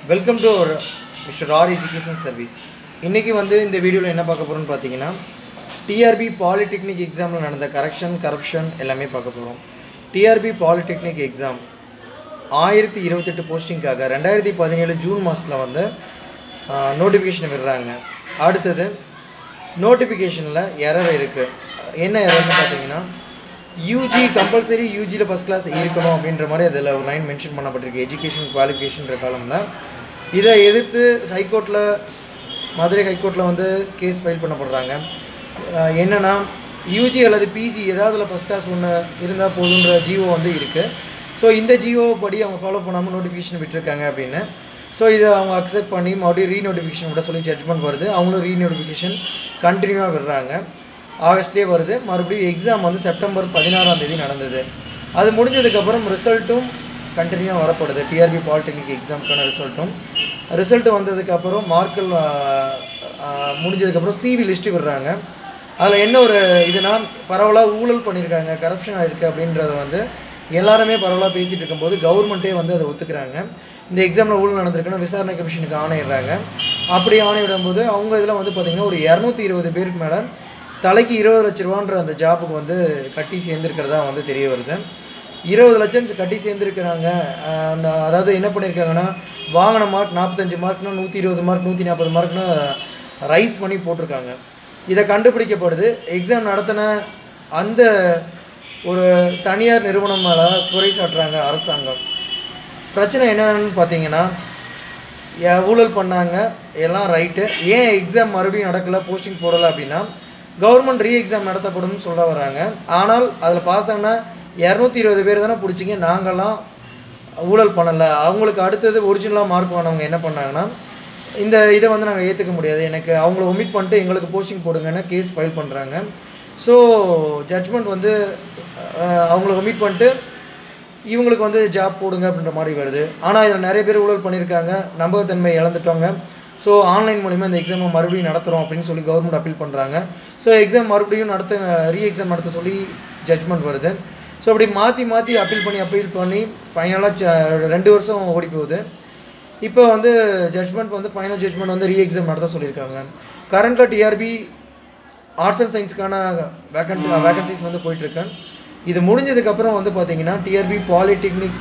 Welcome to mister R education service. இன்றைக்கி இந்த வீடியோவில் என்ன பார்க்க போகிறோம்னு பார்த்தீங்கன்னா, டிஆர்பி பாலிடெக்னிக் எக்ஸாமில் நடந்த கரப்ஷன் எல்லாமே பார்க்க போகிறோம். டிஆர்பி பாலிடெக்னிக் எக்ஸாம் 1028 போஸ்டிங்காக 2017 ஜூன் மாதத்தில் நோட்டிஃபிகேஷன் விடுறாங்க. அடுத்தது நோட்டிஃபிகேஷனில் எரர் இருக்குது. என்ன எரர்னு பார்த்தீங்கன்னா, யூஜி கம்பல்சரி யூஜியில் ஃபஸ்ட் கிளாஸ் இருக்கணும் அப்படின்ற மாதிரி அதில் ஒரு லைன் மென்ஷன் பண்ணப்பட்டிருக்கு. எஜுகேஷன் குவாலிஃபிகேஷன்ற காலமில் இதை எதிர்த்து ஹைகோர்ட்டில் மதுரை ஹைகோர்ட்டில் கேஸ் ஃபைல் பண்ணப்படுறாங்க. என்னென்னா, யூஜி அல்லது பிஜி ஏதாவதுல ஃபஸ்ட் கிளாஸ் ஒன்று இருந்தால் போதுன்ற ஜிஓ இருக்குது. ஸோ இந்த ஜிஓ படி அவங்க ஃபாலோ பண்ணாமல் நோட்டிஃபிகேஷன் விட்டுருக்காங்க அப்படின்னு. ஸோ இதை அவங்க அக்செப்ட் பண்ணி மறுபடியும் ரீநோட்டிஃபிகேஷன் விட சொல்லி ஜட்ஜ்மெண்ட் வருது. அவங்களும் ரீநோட்டிஃபிகேஷன் கண்டினியூவாக விடுறாங்க. ஆகஸ்ட்லேயே வருது. மறுபடியும் எக்ஸாம் செப்டம்பர் 16ஆம் தேதி நடந்தது. அது முடிஞ்சதுக்கப்புறம் ரிசல்ட்டும் கண்டினியூவாக வரப்படுது. டிஆர்பி பாலிடெக்னிக் எக்ஸாமுக்கான ரிசல்ட்டு வந்ததுக்கப்புறம் மார்க்கில் முடிஞ்சதுக்கப்புறம் சிவி லிஸ்ட்டு விடுறாங்க. அதில் என்ன ஒரு இதுனா, பரவலாக ஊழல் பண்ணியிருக்காங்க, கரப்ஷன் ஆகிருக்கு அப்படின்றத எல்லாருமே பரவலாக பேசிகிட்டு இருக்கும்போது கவர்மெண்ட்டே அதை ஒத்துக்கிறாங்க. இந்த எக்ஸாமில் ஊழல் நடந்திருக்குன்னு விசாரணை கமிஷனுக்கு ஆணையிடுறாங்க. அப்படி ஆணையிடும்போது அவங்க இதில் பார்த்திங்கன்னா ஒரு 220 பேருக்கு மேலே தலைக்கு 20 லட்ச ரூபான்ற அந்த ஜாப்புக்கு கட்டி சேர்ந்துருக்கிறதா தெரிய வருது. 20 லட்சம் கட்டி சேர்ந்துருக்கிறாங்க. அதாவது என்ன பண்ணியிருக்காங்கன்னா, வாங்கின மார்க் 45 மார்க்னா 120 மார்க் 140 மார்க்னு ரைஸ் பண்ணி போட்டிருக்காங்க. இதை கண்டுபிடிக்கப்படுது. எக்ஸாம் நடத்தின அந்த ஒரு தனியார் நிறுவனம் மேலே குறை சாட்டுறாங்க அரசாங்கம். பிரச்சனை என்னென்னு பார்த்தீங்கன்னா, ஊழல் பண்ணாங்க எல்லாம் ரைட்டு, ஏன் எக்ஸாம் மறுபடியும் நடக்கலை, போஸ்டிங் போடலை அப்படின்னா, கவர்மெண்ட் ரீ எக்ஸாம் நடத்தப்படும் சொல்ல வராங்க. ஆனால் அதில் பாஸ் ஆனால் 220 பேர் தானே பிடிச்சிங்க, நாங்கள்லாம் ஊழல் பண்ணலை. அவங்களுக்கு அடுத்தது ஒரிஜினலாக மார்க் வாங்கினவங்க என்ன பண்ணாங்கன்னா, இந்த இதை நாங்கள் ஏற்றுக்க முடியாது, எனக்கு அவங்கள ஒமிட் பண்ணிட்டு எங்களுக்கு போஸ்டிங் போடுங்கன்னு கேஸ் ஃபைல் பண்ணுறாங்க. ஸோ ஜட்ஜ்மெண்ட் அவங்கள ஒமிட் பண்ணிட்டு இவங்களுக்கு ஜாப் போடுங்க அப்படின்ற மாதிரி வருது. ஆனால் இதில் நிறைய பேர் ஊழல் பண்ணியிருக்காங்க, நம்பகத்தன்மை இழந்துட்டாங்க. ஸோ ஆன்லைன் மூலிமா இந்த எக்ஸாமை மறுபடியும் நடத்துகிறோம் அப்படின்னு சொல்லி கவர்மெண்ட் அப்பீல் பண்ணுறாங்க. ஸோ எக்ஸாம் மறுபடியும் ரீ எக்ஸாம் நடத்த சொல்லி ஜட்ஜ்மெண்ட் வருது. ஸோ அப்படி மாற்றி அப்பீல் பண்ணி ஃபைனலாக 2 வருஷம் ஓடி போகுது. இப்போ judgment final judgment re exam நடத்த சொல்லியிருக்காங்க. கரண்ட்டில் டிஆர்பி ஆர்ட்ஸ் அண்ட் சயின்ஸ்க்கான வேகன்சிஸ் போயிட்டுருக்கு. இது முடிஞ்சதுக்கப்புறம் பார்த்திங்கன்னா, டிஆர்பி பாலிடெக்னிக்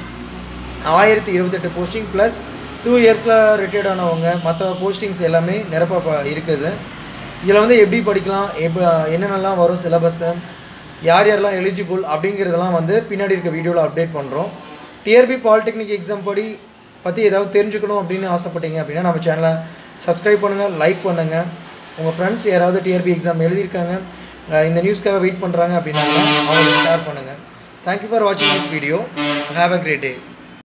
1028 போஸ்டிங் ப்ளஸ் 2 இயர்ஸில் ரிட்டையர்ட் ஆனவங்க மற்ற போஸ்டிங்ஸ் எல்லாமே நிரப்ப இருக்குது. இதில் எப்படி படிக்கலாம், என்னென்னலாம் வரும் சிலபஸ்ஸு, யாரெல்லாம் எலிஜிபிள் அப்படிங்கிறதெல்லாம் பின்னாடி இருக்க வீடியோவில் அப்டேட் பண்ணுறோம். டிஆர்பி பாலிடெக்னிக் எக்ஸாம் பற்றி ஏதாவது தெரிஞ்சுக்கணும் அப்படின்னு ஆசைப்பட்டீங்க அப்படின்னா நம்ம சேனலை சப்ஸ்கிரைப் பண்ணுங்கள், லைக் பண்ணுங்கள். உங்கள் ஃப்ரெண்ட்ஸ் யாராவது டிஆர்பி எக்ஸாம் எழுதியிருக்காங்க, இந்த நியூஸ்க்காக வெயிட் பண்ணுறாங்க அப்படின்னா அவங்களுக்கு ஷேர் பண்ணுங்கள். தேங்க்யூ ஃபார் வாட்சிங் this video. Have a great day.